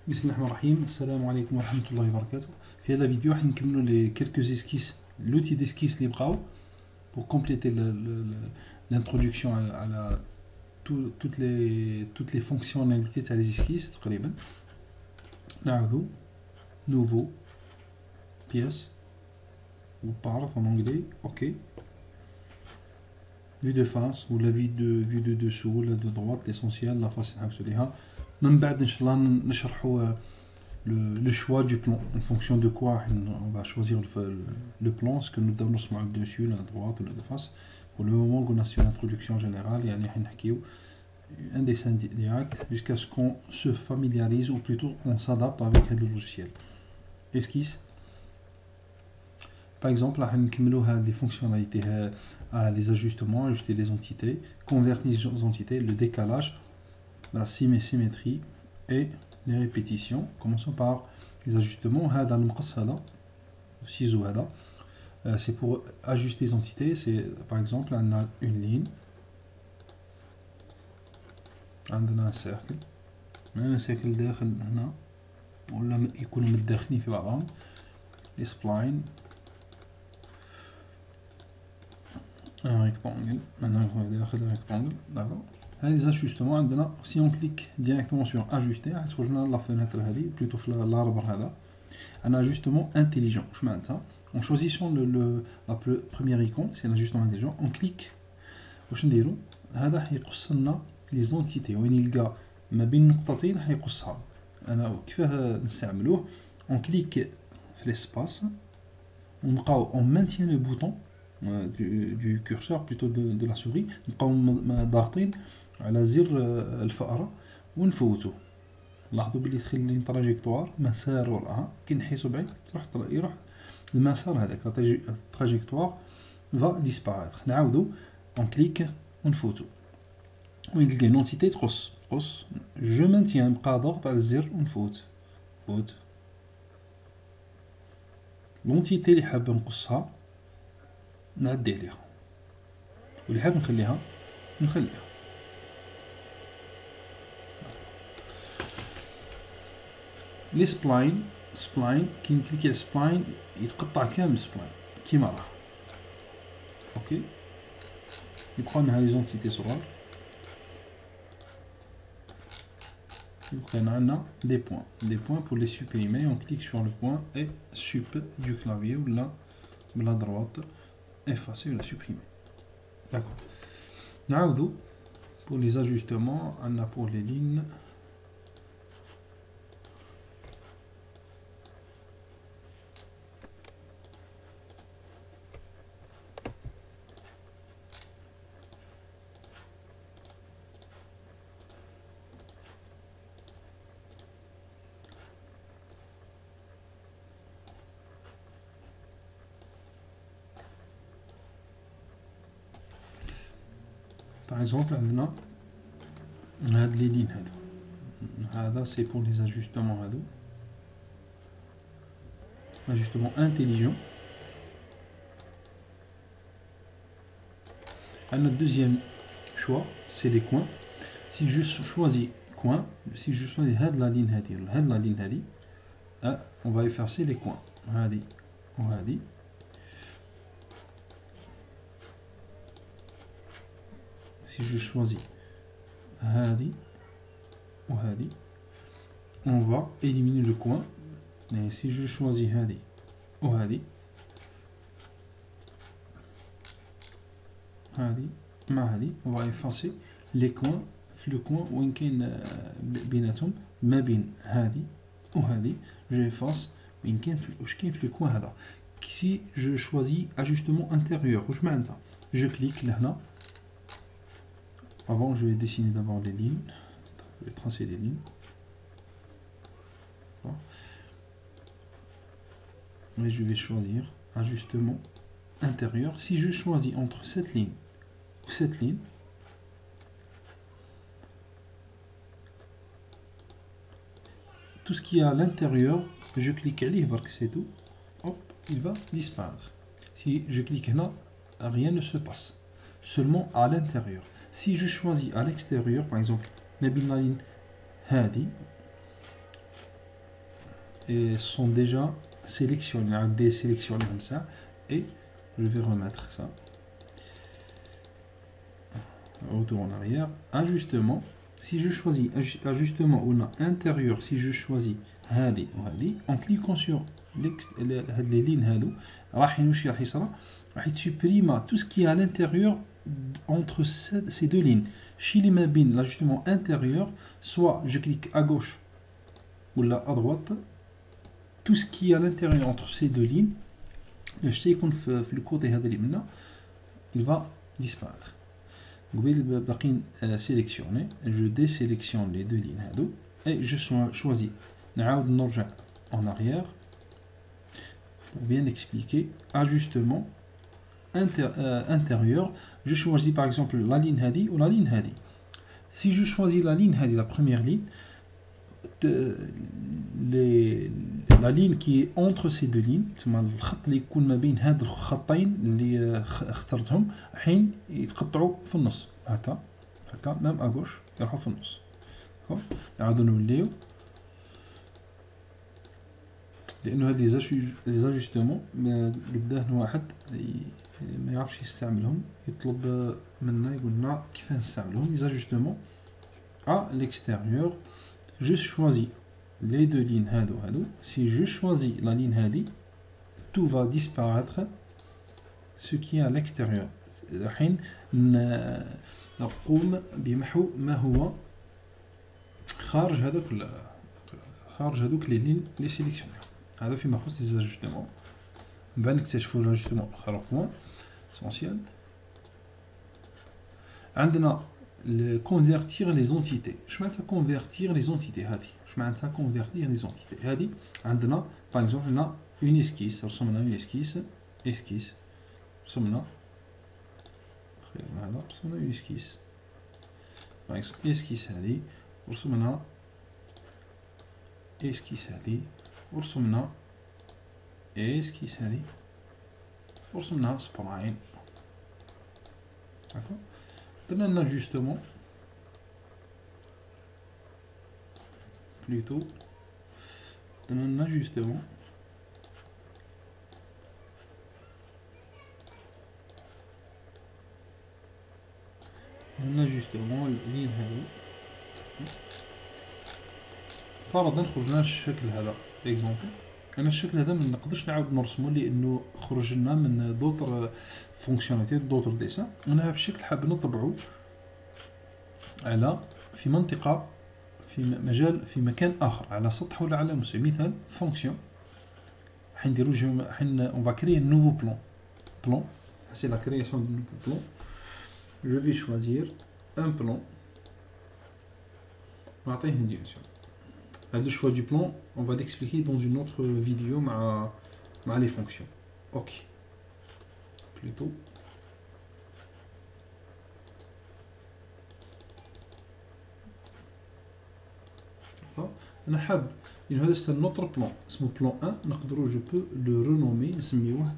بسم الله الرحمن الرحيم. السلام عليكم ورحمة الله وبركاته. في هذا الفيديو راح نكملوا les quelques esquisses, l'outil d'esquisse اللي بقاو pour compléter l'introduction à toutes les fonctionnalités تاع les esquisses تقريبا. نعاودو nouveau pièce ou part en anglais, ok. Vue de face ou la vue de dessous, la de droite, l'essentiel, la face نعاودو ليها. من بعد إن شاء الله نشرحوا le choix du plan, en fonction de quoi on va choisir le plan, ce que nous devons mettre dessus, la droite ou la de face. Pour le moment, on a sur l'introduction générale, un dessin direct, jusqu'à ce qu'on se familiarise, ou plutôt on s'adapte avec le logiciel. Esquisse. Par exemple, on a des fonctionnalités, les ajustements, ajouter les entités, convertir les entités, le décalage, la symétrie et les répétitions. Commençons par les ajustements. C'est pour ajuster les entités. C'est par exemple on a une ligne, on a un cercle, داخل هنا ولا يكونوا متداخلين في بعضهم. Les spline, un rectangle, maintenant داخل rectangle, d'accord. Les ajustements عندنا si on clique directement sur ajuster تخرج لنا la fenêtre هذه plutôt في l'arbre هذا. Un ajustement intelligent. En choisissant la première icône, c'est l'ajustement intelligent, on clique واش نديرو هذا حيقص لنا les entités وين يلقى ما بين نقطتين حيقصها. انا كيفاه نستعملوه on clique في l'espace ونبقاو on maintient le bouton du curseur plutôt de la souris نبقاو ضاغطين على زر الفأرة ونفوتو. لاحظوا بلي تخلي لي تراجيكتوار مسار وراها كي نحيسو بعيد يروح المسار هذاك التراجيكتوار va disparaître. نعاودو on clique ونفوتو وين تلقى لونتيتي تقص جو مانتيان نبقى ضاغط على الزر ونفوت لونتيتي اللي حاب نقصها نعدي عليها واللي حاب نخليها لي سبلاين كي نكليكي على سبلاين يتقطع كامل سبلاين كيما راه اوكي. يبقى لنا هاد لي زونتيتي صغار يبقى عندنا des points pour les supprimer. On clique sur le point et sup du clavier ou là la droite effacer ou la supprimer, d'accord. نعاودو pour les ajustements on a pour les lignes par exemple عندنا هاد لي لين هذا c'est pour les ajustements هادو ajustement intelligent. Un deuxième choix c'est les coins. Si je choisis coin, si je choisis la ligne هادي on va effacer les coins هادي وهادي. Si je choisis هادي وهادي on va éliminer le coin. Et si je choisis هادي وهادي هادي مع هادي on va effacer les coins في le coin وين كاين بيناتهم ما بين هادي وهادي j'efface وين كاين واش كاين في le coin هذا. Si je choisis ajustement intérieur واش معناتها je clique لهنا. Avant, je vais dessiner d'abord les lignes. Je vais tracer les lignes. Bon. Mais je vais choisir ajustement intérieur. Si je choisis entre cette ligne ou cette ligne, tout ce qui est à l'intérieur, je clique عليه برك c'est tout. Hop, il va disparaître. Si je clique là, rien ne se passe. Seulement à l'intérieur. Si je choisis à l'extérieur, par exemple, ma ligne هادي sont déjà sélectionnés, désélectionnés comme ça, et je vais remettre ça. Retour en arrière, ajustement. Si je choisis ajustement ou intérieur, si je choisis هذه وهذه, en cliquant sur les lignes هادو راح يصرى راح يتسبريم tout ce qui est à l'intérieur entre ces deux lignes. Chez les mabines, l'ajustement intérieur, soit je clique à gauche ou là à droite, tout ce qui est à l'intérieur entre ces deux lignes, le côté il va disparaître. Sélectionner, je désélectionne les deux lignes et je choisis en arrière pour bien expliquer. Ajustement intérieur, je choisis par exemple la ligne hadi ou la ligne hadi. Si je choisis la ligne hadi, la première ligne, la ligne qui est entre ces deux lignes, الخط اللي يكون ما بين هاد الخطين اللي اخترتهم حين يتقطعوا في النص هكا ميم à gauche يروحوا في النص. نعاودو نوليو لانه هاد لي زاجوستمون قداه واحد ما يعرفش يستعملهم، يطلب منا يقول لنا كيف نستعملهم. لي زاجوستمون à l'extérieur, je choisis les deux lignes هادو. Si je choisis la ligne هادي, tout va disparaître ce qui est à l'extérieur. الحين نقوم بمحو ما هو خارج هذوك les lignes les sélectionnées. هذا فيما يخص les ajustements. نبقى نكتشفوا l'ajustement الاخر point essentiel. عندنا convertir les entités. Je vais convertir les entités. Je vais convertir les entités. عندنا par exemple on a une esquisse. رسمنا une esquisse. رسمنا une esquisse. par exemple esquisse هذه ورسمنا esquisse هذه ورسمنا esquisse هذه ورسمنا سبراين. d'accord. Donne un ajustement plutôt. Donne un ajustement. Un ajustement لين هذا. فرضا خرجنا الشكل هذا اكزومبل. انا الشكل هذا ما نقدرش نعاود نرسمه لانه خرج لنا من دوطر فونكسيوناليتي دوطر ديسان. انا هذا الشكل حاب نطبعه على في منطقه في مجال في مكان اخر على سطح ولا على مستوى. مثال فونكسيون حنديرو on va créer un nouveau plan. C'est la création d'un nouveau plan. Je vais choisir un plan. نعطيه une direction. Le choix du plan, on va l'expliquer dans une autre vidéo مع les fonctions. Ok. Plutôt. أنا حاب إنه هذا c'est notre plan. اسمه plan 1. نقدروا je peux le renommer نسميوه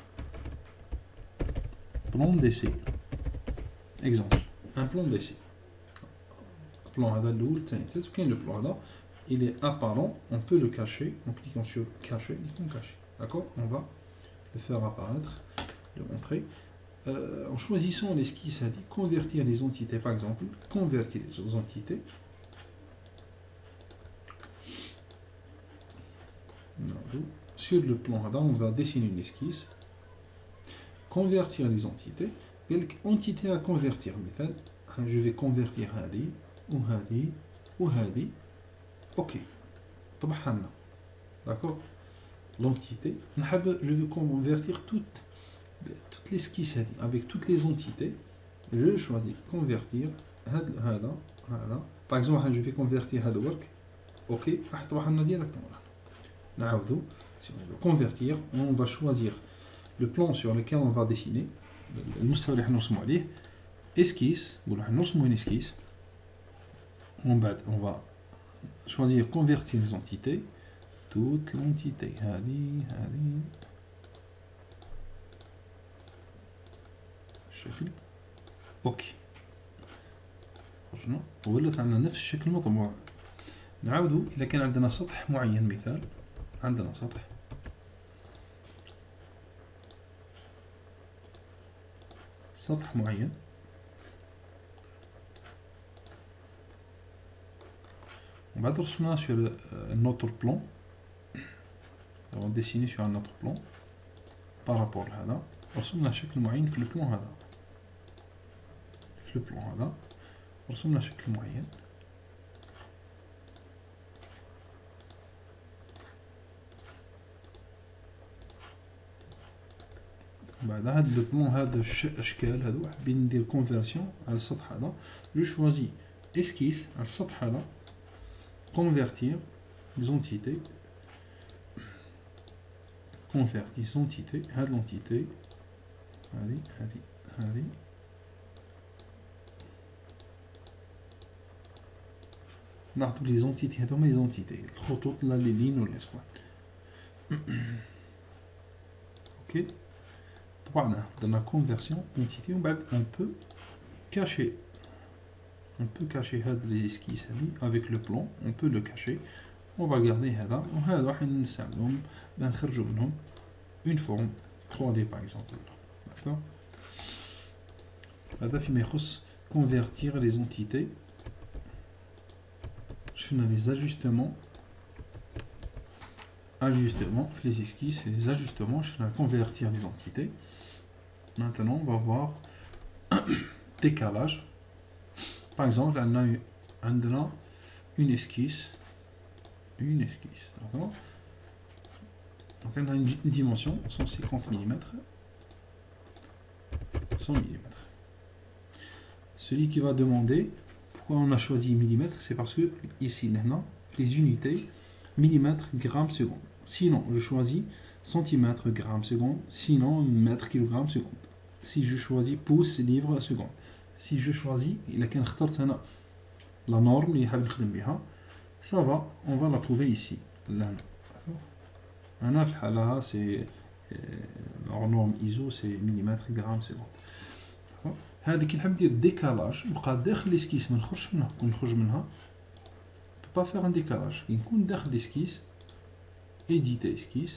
plan d'essai. Exemple. Un plan d'essai. Plan هذا الأول الثاني الثالث وكاين le plan هذا. Il est apparent, on peut le cacher en cliquant sur cacher, d'accord. On va le faire apparaître, le montrer. En choisissant l'esquisse, ça dit convertir les entités, par exemple, convertir les entités. Sur le plan, on va dessiner une esquisse, convertir les entités. Quelle entité à convertir? Je vais convertir Hadi, ou Hadi, ou Hadi. Ok, d'accord. L'entité, je veux convertir toute l'esquisse avec toutes les entités. Je choisis convertir. Par exemple, je vais convertir work. Ok, si on veut convertir, on va choisir le plan sur lequel on va dessiner. Esquisse, une esquisse. On va choisir convertir les entités, toute l'entité. اوكي خرجنا ولات عندنا نفس الشكل المطبوع. نعاودو اذا كان عندنا سطح معين مثال عندنا سطح معين وبعد رسمنا sur notre plan. On va dessiner sur un autre plan par rapport لهذا رسمنا شكل معين في البلان هذا رسمنا شكل معين بعد هذا البلان هذا الاشكال هذو حابين ندير كونفيرسيون على السطح هذا جو شوازي اسكيس على السطح هذا convertir les entités هذه l'entité هذه نعطوا لي زونتيتي هذوما لي زونتيتي الخطوط لا لي لين ولا اسكوان اوكي طبعا درنا كونفيرسيون اونتيتي ومن بعد on peut cacher هاد لي اسكيس هذه avec le plan on peut le cacher on va garder هذا وهذا راح نستعملهم باه نخرجوا منهم une forme 3D par exemple d'accord هذا فيما يخص convertir les entités شفنا les ajustements les esquisses et les ajustements شفنا convertir les entités. Maintenant on va voir décalage. Par exemple on a une esquisse d'accord. Donc on a une dimension 150 mm 100 mm. Celui qui va demander pourquoi on a choisi millimètre, c'est parce que ici maintenant les unités millimètre gramme seconde. Sinon je choisis centimètre gramme seconde, sinon mètre kilogramme seconde. Si je choisis pouce livre seconde. Si je choisis il a qu'un اخترت هنا la norme اللي حاب نخدم بها ça va on va la trouver ici là هنا في الحالة c'est la norme ISO c'est millimètre gramme seconde. هذه كي نحب ندير ديكالاج نبقى داخل ليسكيس ما نخرجش منها كون نخرج منها با فيغ ان ديكالاج كي نكون داخل ليسكيس éditer esquisse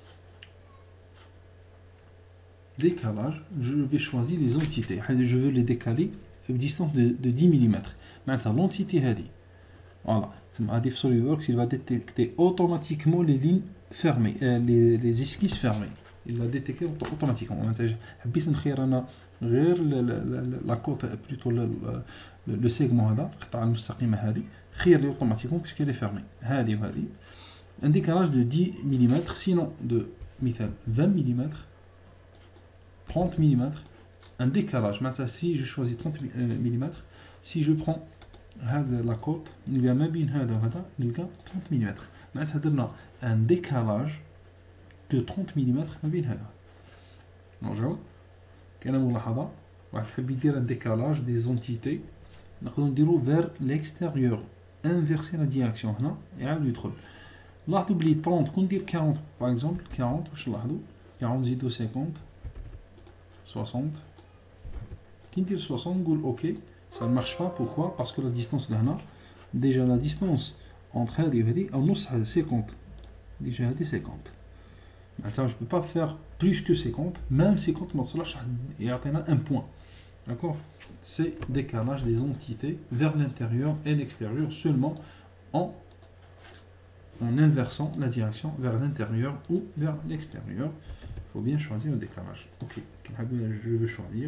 décalage je vais choisir les entités je veux les décaler à une distance de 10 mm maintenant l'entité هذه voilà هذه في SolidWorks il va détecter automatiquement les lignes fermées les esquisses fermées il va détecter automatiquement حبيت نخير انا غير لا كوت بلوتو لو سيغمون هذا القطعه المستقيمه هذه خير لي اوتوماتيكمون باسكو لي فيرمي هذه وهذه un décalage de 10 mm sinon de مثال 20 mm 30 mm un décalage maintenant si je choisis 30 mm si je prends هذا لا كوت نلقى ما بين هذا وهذا نلقى 30 mm معناتها درنا un décalage de 30 mm ما بين هذا نرجعو كاينه ملاحظه واحد يحب يدير ان ديكالاج دي زونتيتي نقدروا نديرو فير ليكستيريور انفيرسي لا ديريكسيون هنا يعاود يدخل لاحظوا بلي 30 كون ندير 40 باغ اكزومبل 40 واش نلاحظوا 40 زيدو 50 60 كي ندير 60 نقول اوكي ça ne marche pas pourquoi parce que la distance لهنا déjà la distance entre هذه وهذه او نص هذا 50 déjà هذه 50 maintenant je peux pas faire plus que 50 même 50 ما تصلحش يعطينا un point d'accord c'est décalage des entités vers l'intérieur et l'extérieur seulement en inversant la direction vers l'intérieur ou vers l'extérieur. Il faut bien choisir le décalage. Ok, je vais choisir.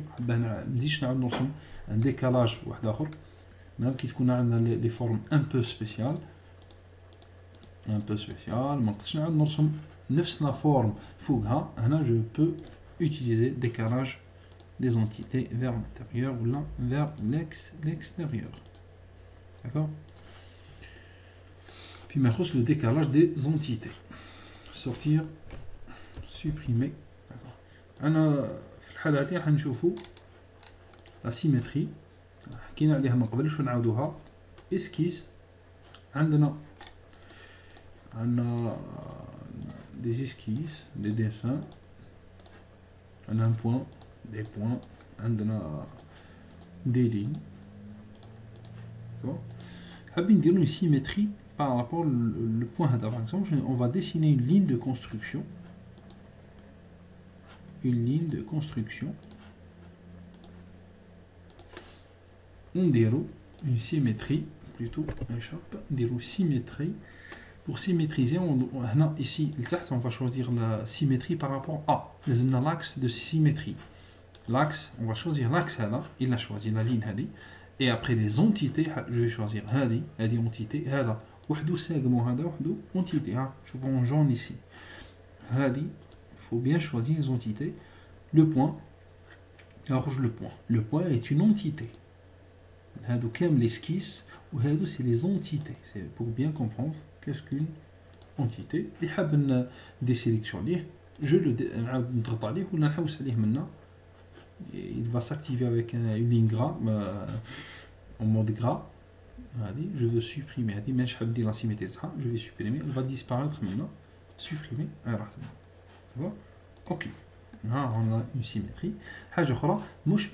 Un décalage même qui a des formes un peu spéciales. La forme je peux utiliser décalage des entités vers l'intérieur ou là vers l'extérieur. D'accord? Puis maintenant le décalage des entités. Sortir, supprimer. أنا في الحالة هذه راح نشوفوا la symétrie. حكينا عليها من قبل شو نعاودوها. esquisse عندنا des esquisses, des dessins. On a un point, des points, des lignes. حابين نديرو une symétrie par rapport le point هذا. Par exemple, on va dessiner une ligne de construction. Une ligne de construction. On déroule une symétrie, plutôt une symétrie. Pour symétriser, ici, on va choisir la symétrie par rapport à l'axe de symétrie. L'axe, on va choisir l'axe là, il a choisi la ligne هذه. Et après les entités, je vais choisir هذه entité, هذا وحده segment, هذا وحده entité. Je vois en jaune ici. هذه, il faut bien choisir les entités. Le point, rouge le point. Le point est une entité. هذو كامل l'esquisse ou هذو c'est les entités. C'est pour bien comprendre qu'est-ce qu'une entité. اللي حاب désélectionner, je le نضغط عليه ولا نحوس عليه منا. Il va s'activer avec une ligne gras en mode gras. Je veux supprimer. La symétrie, je vais supprimer. Elle va disparaître maintenant. Supprimer. Ok. Là, on a une symétrie. حاجة أخرى مش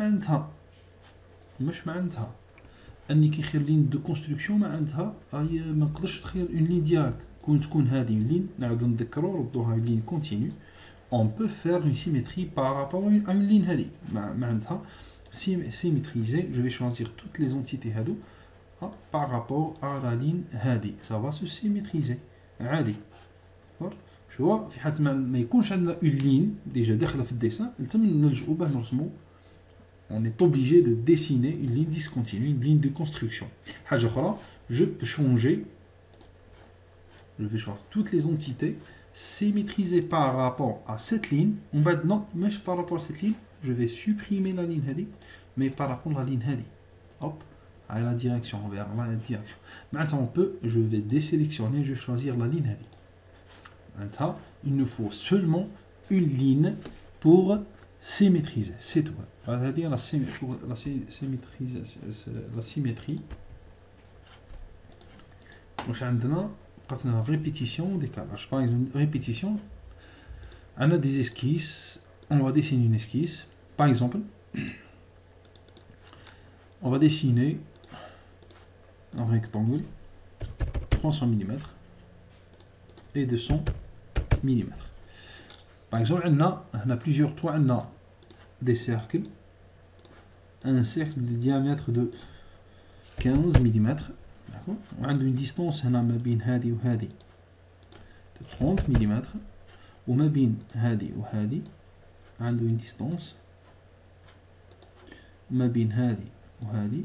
معناتها أني كي نخير لين دو كونستركسيون معناتها ما نقدرش نخير اون لين ديريكت تكون هذه اون لين نعاودو نذكرو ردوها اون لين كونتينيو. On peut faire une symétrie par rapport à une ligne هذه. معناتها symétriser, je vais choisir toutes les entités هذو par rapport à la ligne هذه. Ça va se symétriser عادي. Je vois في حالة ما يكونش عندنا une ligne déjà داخله في الديسان لازم نلجؤوا باه نرسموا. On est obligé de dessiner une ligne discontinue, une ligne de construction. حاجة أخرى, je peux changer, je vais choisir toutes les entités symétrisées par rapport à cette ligne. On va dire non, mais par rapport à cette ligne, je vais supprimer la ligne هذه, mais par rapport à la ligne هذه. Hop, à la direction, vers la direction. Maintenant, on peut, je vais désélectionner, je vais choisir la ligne هذه. Maintenant, il nous faut seulement une ligne pour symétriser, c'est tout. C'est-à-dire la symétrie. Donc, on a répétition, décalage. Par exemple, répétition, on a des esquisses, on va dessiner une esquisse. Par exemple, on va dessiner un rectangle 300 mm et 200 mm. Par exemple, on a plusieurs toits, on a des cercles, un cercle de diamètre de 15 mm. On a une distance هنا ما بين هذه وهذه de 30 mm وما بين هذه وهذه عنده une distance ما بين هذه وهذه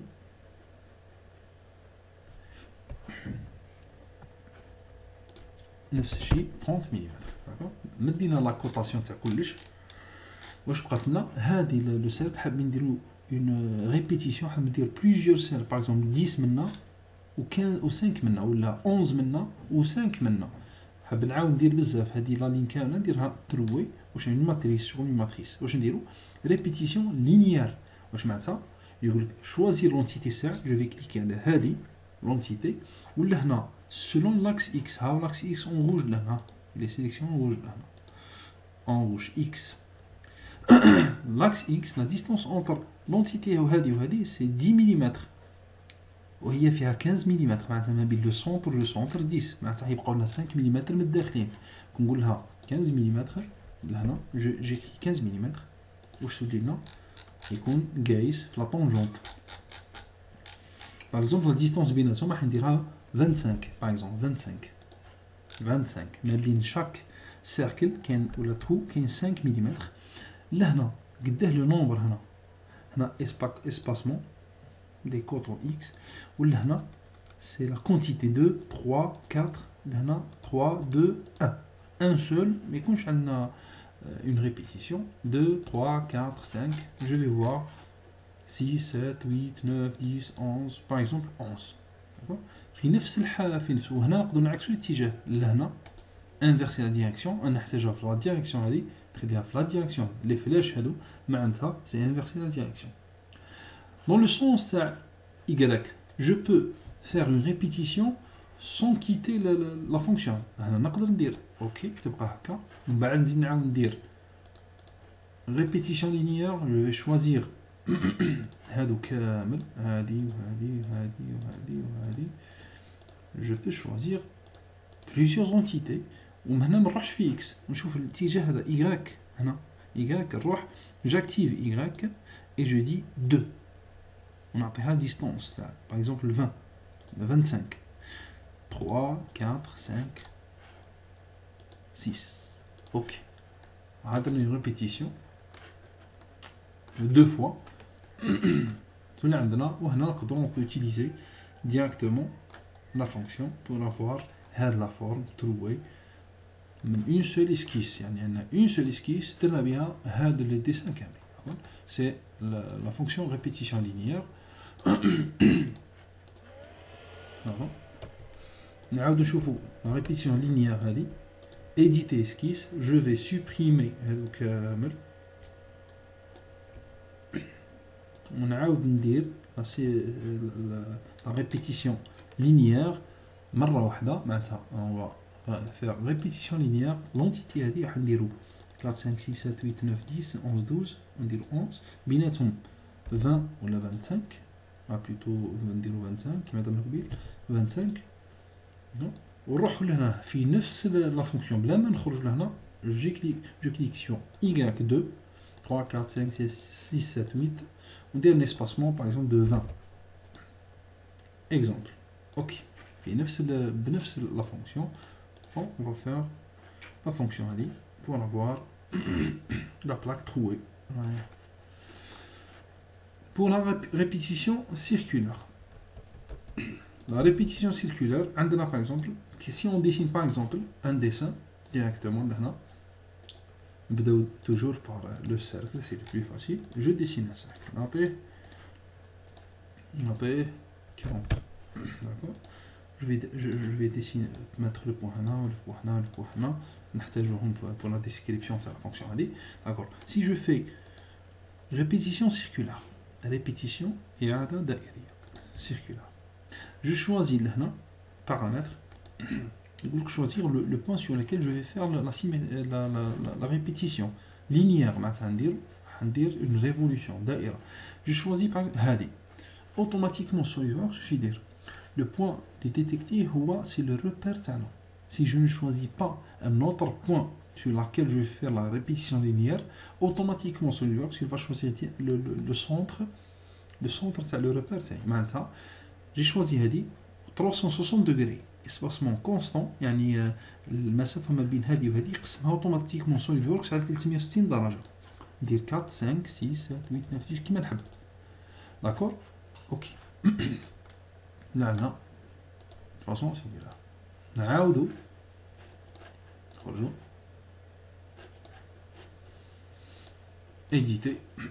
نفس الشيء 30 ملم. مدينا لا كوطاسيون تاع كلش. واش بقات لنا هذه لو سيركل حابين نديرو اون ريبيتيسيون. حاب ندير بليزيور سيركل باغ اكزومبل 10 منا و 5 منا ولا 11 منا و 5 منا. حاب نعاود ندير بزاف هذه لا لين كامله نديرها تروي. واش une matrice sur une matrice. واش نديرو ريبيتيسيون لينيير. واش معناتها يقول لك شوازير لونتيتي تاع جو في كليكي على هذه لونتيتي ولا هنا selon l'axe X. ها l'axe X en rouge là. Les sélections en rouge là. En rouge X. L'axe X, la distance entre l'entité et هذه c'est 10 mm. وهي فيها 15 ملم. معناتها ما بين لو سونتر و لو سونتر 10. معناتها يبقاو لنا 5 ملم من الداخلين. كنقول لها 15 ملم لهنا جي 15 ملم. واش تولي لنا يكون قايس في لا طونجونت. باغ اكزومبل لا ديستونس بيناتهم راح نديرها 25 باغ اكزومبل 25 ما بين شاك سيركل كاين ولا ترو كاين 5 ملم. لهنا قداه لو نومبر هنا اسباسمون des côtes X ولا هنا c'est la quantité 2 3 4 لهنا 3 2 1 un seul mais يكونش عندنا une répétition 2 3 4 5 je vais voir 6 7 8 9 10 11 par exemple 11 في نفس الحالة في نفس. وهنا نقدر نعكسو الاتجاه لهنا inverser la direction. انا نحتاجها في la direction هذه نخليها في la direction. les flèches هادو معناتها c'est inverser la direction. Dans le sens Y, je peux faire une répétition sans quitter la fonction. أنا نقدر ندير OK تبقى هكا. من بعد نزيد نعاود ندير répétition linéaire. je vais choisir هادو كامل هادي وهادي وهادي وهادي وهادي je peux choisir plusieurs entités وهنا ما نروحش في x نشوف الاتجاه هذا y هنا y نروح j'active y et je dis 2 ونعطيها distance par exemple 20 25 3 4 5 6 ok هذا une répétition deux fois تولي عندنا وهنا نقدروا on peut utiliser directement la fonction pour avoir هاد la forme trouée من une seule esquisse يعني عندنا une seule esquisse درنا بها هاد le dessin كامل c'est la fonction répétition linéaire نعاودو نشوفو la répétition linéaire هذه éditer esquisse je vais supprimer هادو كامل ونعاود ندير la répétition linéaire مرة واحدة معناتها on va faire répétition linéaire l'entité هذه راح نديرو 4 5 6 7 8 9 10 11 12 ونديرو 11 بيناتهم 20 ولا 25 plutôt نديرو 25 كيما درنا قبيل 25 ونروحو لهنا في نفس لا فونكسيون بلا ما نخرج لهنا جو كليك سور y2 3 4 5 6 7 8 وندير un espacement par exemple de 20 exemple ok بنفس la fonction on va faire la fonction هذه pour avoir la plaque trouée pour la répétition circulaire la répétition circulaire عندنا par exemple si on dessine par exemple un dessin directement لهنا نبداو toujours par le cercle c'est le plus facile je dessine un cercle نعطيه 40 d'accord je vais dessiner mettre le point هنا le point هنا le point هنا نحتاجوهم pour la description de la fonction هذه d'accord si je fais répétition circulaire répétition إعادة دائرية circulaire je choisis لهنا paramètre donc choisir le point sur lequel je vais faire la répétition linéaire معناتها ندير une révolution دائرة je choisis par exemple هذه automatiquement SolidWorks je vais dire le point détecté c'est le repère تاعنا si je ne choisis pas un autre point sur lequel je vais faire la répétition linéaire automatiquement SolidWorks il va choisir le centre تاع le repère تاعي معناتها j'ai choisi هذه 360 degrés espacement constant يعني المسافة ما بين هذه وهذه يقسمها اوتوماتيكمون SolidWorks على 360 درجة ندير 4 5 6 7 8 9 10 كيما نحب داكور اوكي لا لا فاصون سيديرها نعاودو نخرجو éditer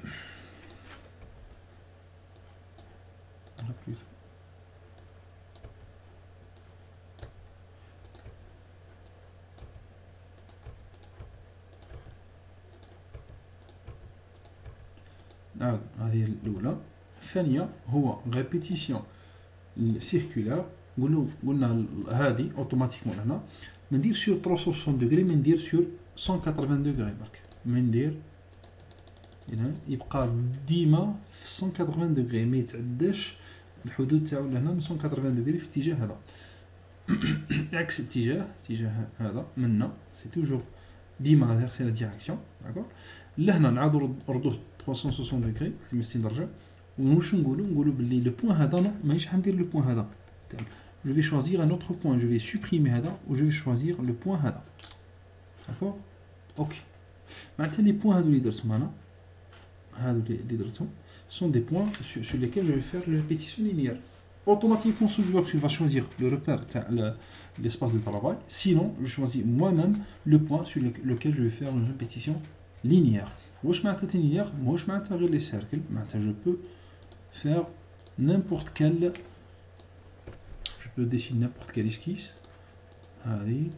هذه الأولى الثانية هو ريبيتيسيون سيركولار قلنا هذه اوتوماتيكمون هنا ما ندير سور 360 دوغري ما ندير سور 180 دوغري برك ما ندير هنا يبقى ديما في 180 دوغري ما يتعداش الحدود تاعو لهنا من 180 دوغري في الاتجاه هذا عكس الاتجاه هذا منا سي توجور ديما غير سي لا ديريكسيون داكور لهنا نعاودو نردوه 360 دوغري 360 درجة واش نقولوا باللي لو بوين هذا نو مانيش حندير لو بوين هذا je vais choisir un autre point je vais supprimer هذا و je vais choisir le point هذا داكور اوكي معناتها لي بوين هادو اللي درتهم انا هادو اللي درتهم sont des points sur lesquels je vais faire la répétition linéaire automatiquement SolidWorks il va choisir le repère l'espace de travail sinon je choisis moi-même le point sur lequel je vais faire une répétition linéaire واش معناتها linéaire ماهوش معناتها غير لي سيركل معناتها je peux faire n'importe quel je peux dessiner n'importe quelle esquisse هذه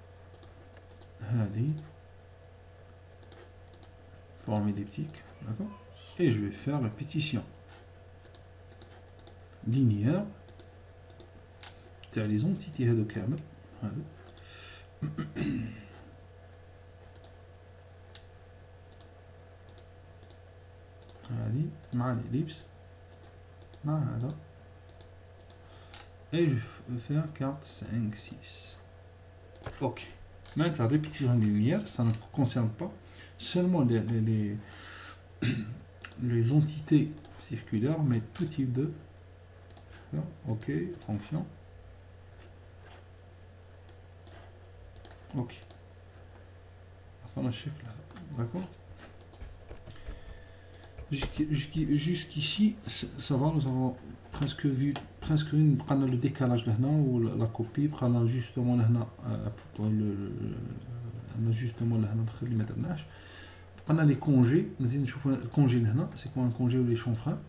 forme elliptique d'accord et je vais faire répétition linéaire تاع لي زونتيتي هادو كامل هادو هذه مع الإليبس مع هذا et je vais faire 4, 5, 6. Ok. Maintenant, la répétition linéaire, ça ne concerne pas seulement les entités circulaires, mais tout type de... Ok, fonction. Ok. D'accord. Jusqu'ici, ça va, nous avons presque vu le décalage là, ou la copie, l'ajustement là, l'ajustement là, on a les congés, le congé là, c'est quoi un congé ou les chanfreins.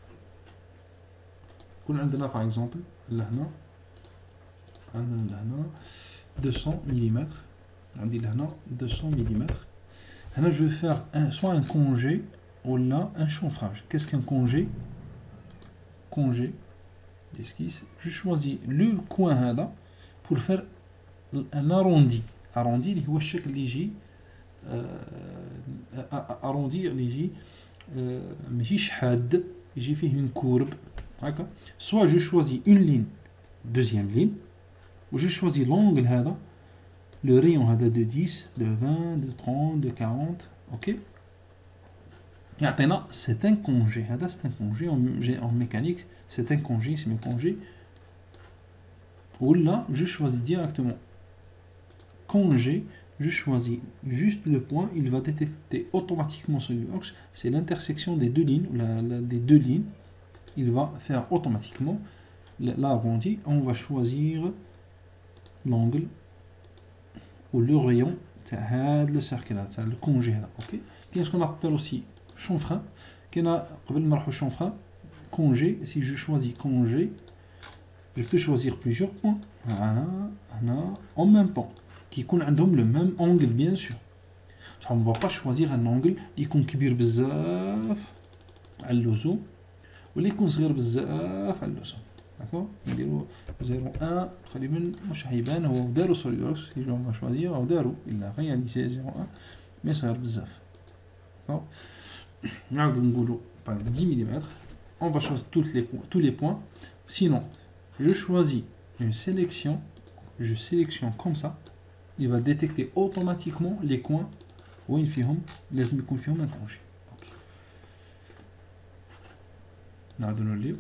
On a par exemple là, 200 mm. On dit là 200 mm. Là, je vais faire soit un congé ou là un chanfrage. Qu'est-ce qu'un congé? Congé d'esquisse. Je choisis le coin là pour faire un arrondi. Arrondi, il est chaque léger. Arrondi, léger. Mais j'ai fait une courbe. Soit je choisis une ligne, deuxième ligne, ou je choisis l'angle là. Le rayon de 10, de 20, de 30, de 40, ok. Maintenant, c'est un congé. C'est un congé en mécanique. C'est un congé, c'est mes congés. Ou là, je choisis directement congé. Je choisis juste le point. Il va détecter automatiquement celui-là. C'est l'intersection des deux lignes. Des deux lignes. Il va faire automatiquement l'arrondi. On va choisir l'angle ou le rayon. C'est le cercle là, c'est le congé là, ok. Qu'est-ce qu'on appelle aussi chanfrein? Chanfrein, congé. Si je choisis congé, je peux choisir plusieurs points en même temps qui ont le même angle, bien sûr. On ne va pas choisir un angle qui est كبير بزاف على اللزوم ولا يكون صغير بزاف على اللزوم. D'accord. نديرو 0,1 تقريبا مش حيبان هو دارو سوليدوركس اللي هما شوازيو او دارو الا رياليزي 0,1 مي صغير بزاف. D'accord. نعاودو نقولو 10 mm. On va choisir tous les points. Sinon, je choisis une sélection. Je sélectionne comme ça. Il va détecter automatiquement les coins où il fait لازم يكون فيهم un congé. Ok. نعاودو نوليو.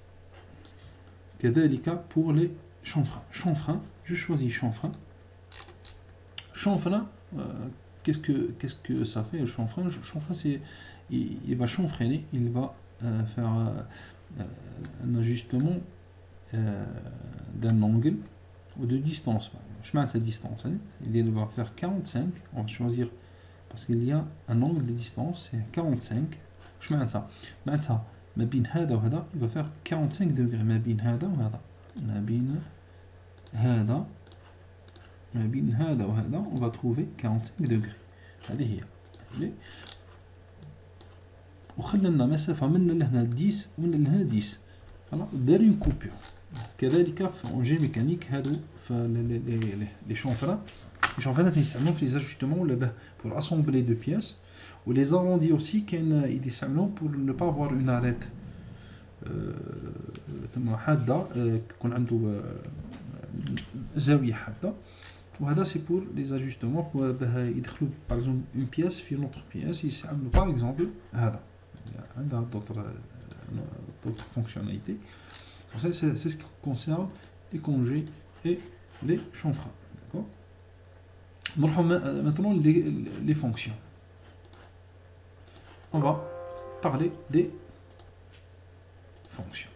كذلك pour les chanfreins. Chanfrein, je choisis chanfrein. Chanfrein, qu'est-ce que ça fait le chanfrein? Le chanfrein, c'est il va chanfreiner, il va faire un ajustement d'un angle ou de distance. Je mets cette distance, il va faire 45. On va choisir parce qu'il y a un angle de distance, c'est 45. Je mets ça. Maintenant, ما بين هذا وهذا il va faire 45 degrés. ما بين هذا وهذا ما بين هذا وهذا on va trouver 45 degrés. هذه هي. وخلنا لنا مسافة من لهنا 10 ومن لهنا 10. alors دار une coupure. كذلك في انجي ميكانيك هادو لي شونفران. Les chanfreins تيستعملوا في les ajustements ولا pour assembler deux pièces. Ou les arrondis aussi ils يستعملوا pour ne pas avoir une arête حادة يكون عنده زاوية حادة. وهذا c'est pour les ajustements باه يدخلوا par exemple une pièce في une autre pièce. يستعملوا par exemple هذا عندها d'autres fonctionnalités. C'est ce qui concerne les congés et les chanfreins. D'accord. Maintenant les fonctions. On va parler des fonctions.